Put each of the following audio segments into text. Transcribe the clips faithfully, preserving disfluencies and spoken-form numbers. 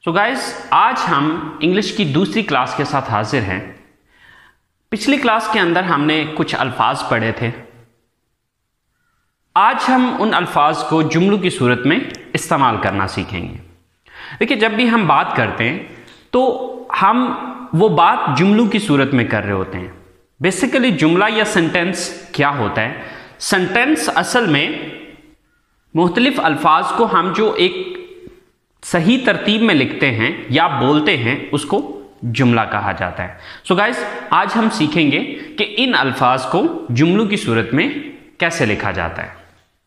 So guys, आज हम English की दूसरी क्लास के साथ हाजिर हैं। पिछली क्लास के अंदर हमने कुछ अल्फाज पढ़े थे। आज हम उन अल्फाज को जुमलों की सूरत में इस्तेमाल करना सीखेंगे। देखिए, जब भी हम बात करते हैं तो हम वो बात जुमलों की सूरत में कर रहे होते हैं। बेसिकली जुमला या सेंटेंस क्या होता है? सेंटेंस असल में मुख्तलिफ अल्फाज को हम जो एक सही तरतीब में लिखते हैं या बोलते हैं उसको जुमला कहा जाता है। सो so गाइस, आज हम सीखेंगे कि इन अल्फाज को जुमलों की सूरत में कैसे लिखा जाता है।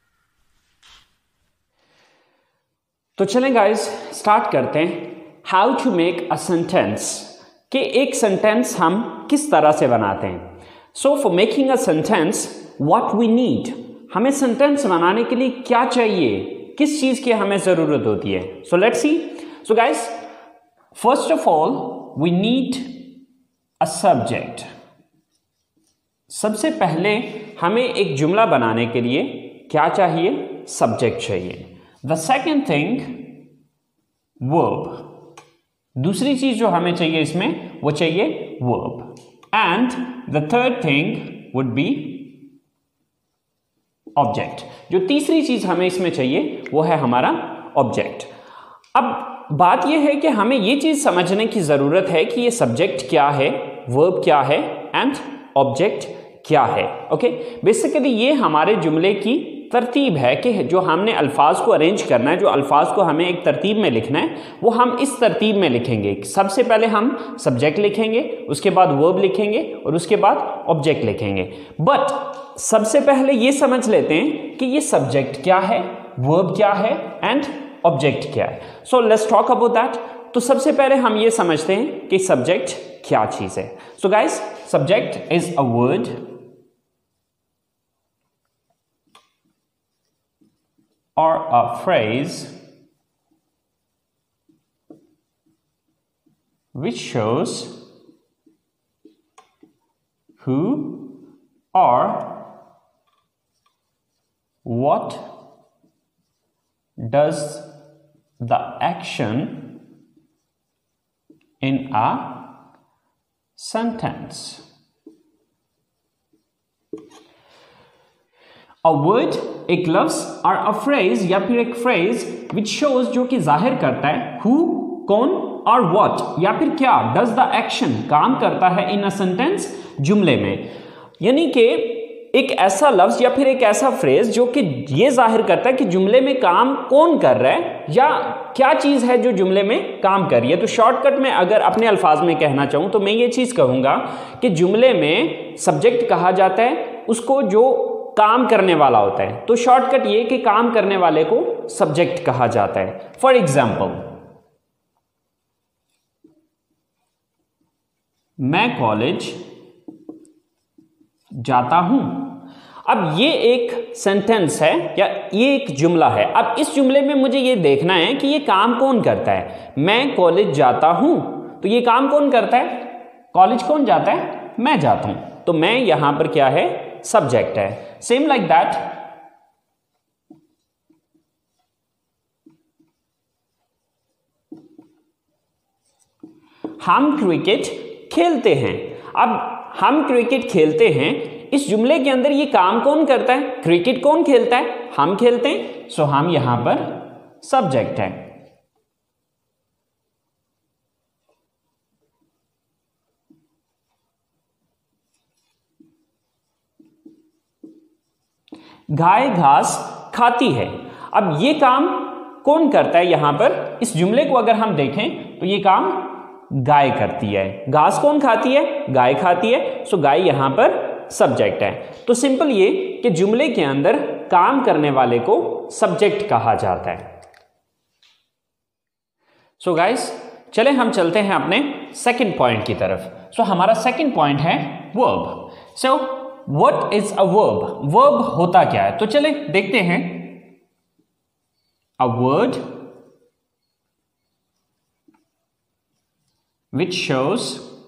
तो चलें गाइस, स्टार्ट करते हैं। How to make a sentence, कि एक सेंटेंस हम किस तरह से बनाते हैं। So for making a sentence what we need, हमें सेंटेंस बनाने के लिए क्या चाहिए, किस चीज की हमें जरूरत होती है। So let's see. So guys, first of all we need a subject. सबसे पहले हमें एक जुमला बनाने के लिए क्या चाहिए? सब्जेक्ट चाहिए। द सेकेंड थिंग वर्ब, दूसरी चीज जो हमें चाहिए इसमें वो चाहिए verb. And the third thing would be object. जो तीसरी चीज हमें इसमें चाहिए वो है हमारा ऑब्जेक्ट। अब बात यह है कि हमें यह चीज समझने की जरूरत है कि ये सब्जेक्ट क्या है, वर्ब क्या है एंड ऑब्जेक्ट क्या है। ओके, बेसिकली ये हमारे जुमले की तरतीब है कि जो हमने अल्फाज को अरेंज करना है, जो अल्फाज को हमें एक तरतीब में लिखना है वो हम इस तरतीब में लिखेंगे। सबसे पहले हम सब्जेक्ट लिखेंगे, उसके बाद वर्ब लिखेंगे और उसके बाद ऑब्जेक्ट लिखेंगे। बट सबसे पहले ये समझ लेते हैं कि ये सब्जेक्ट क्या है, वर्ब क्या है एंड ऑब्जेक्ट क्या है। So let's talk about that. तो सबसे पहले हम ये समझते हैं कि सब्जेक्ट क्या चीज है। So guys, subject is a word or a phrase which shows who or what does the action in a sentence. A word, एक लफ्ज और a phrase या फिर एक phrase which shows, जो कि जाहिर करता है who, कौन, और what या फिर क्या does the action, काम करता है in a sentence, जुमले में। यानी कि एक ऐसा लफ्ज या फिर एक ऐसा फ्रेज जो कि ये जाहिर करता है कि जुमले में काम कौन कर रहा है या क्या चीज है जो जुमले में काम कर रही है। तो शॉर्टकट में अगर अपने अल्फाज में कहना चाहूं तो मैं ये चीज कहूंगा कि जुमले में सब्जेक्ट कहा जाता है उसको जो काम करने वाला होता है। तो शॉर्टकट ये कि काम करने वाले को सब्जेक्ट कहा जाता है। फॉर एग्जाम्पल, मैं कॉलेज जाता हूं। अब ये एक सेंटेंस है या ये एक जुमला है। अब इस जुमले में मुझे ये देखना है कि ये काम कौन करता है। मैं कॉलेज जाता हूं, तो ये काम कौन करता है? कॉलेज कौन जाता है? मैं जाता हूं। तो मैं यहां पर क्या है? सब्जेक्ट है। सेम लाइक दैट, हम क्रिकेट खेलते हैं। अब हम क्रिकेट खेलते हैं, इस जुमले के अंदर ये काम कौन करता है? क्रिकेट कौन खेलता है? हम खेलते हैं। सो हम यहां पर सब्जेक्ट है। गाय घास खाती है। अब ये काम कौन करता है? यहां पर इस जुमले को अगर हम देखें तो ये काम गाय करती है। घास कौन खाती है? गाय खाती है। सो गाय यहां पर सब्जेक्ट है। तो सिंपल ये कि जुमले के अंदर काम करने वाले को सब्जेक्ट कहा जाता है। सो गाइस, चले हम चलते हैं अपने सेकंड पॉइंट की तरफ। सो हमारा सेकंड पॉइंट है verb. So what is a verb? Verb होता क्या है? तो चले देखते हैं। A word which shows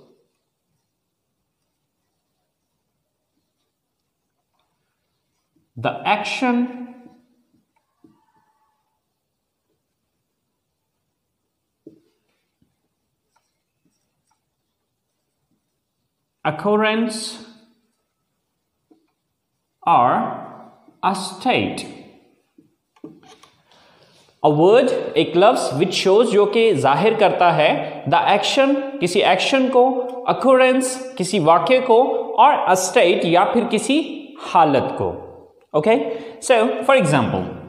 the action occurrence or a state. A word, एक लफ्ज which shows, जो कि जाहिर करता है the action, किसी एक्शन को, occurrence, किसी वाक्य को, और a state, या फिर किसी हालत को. Okay, so for example,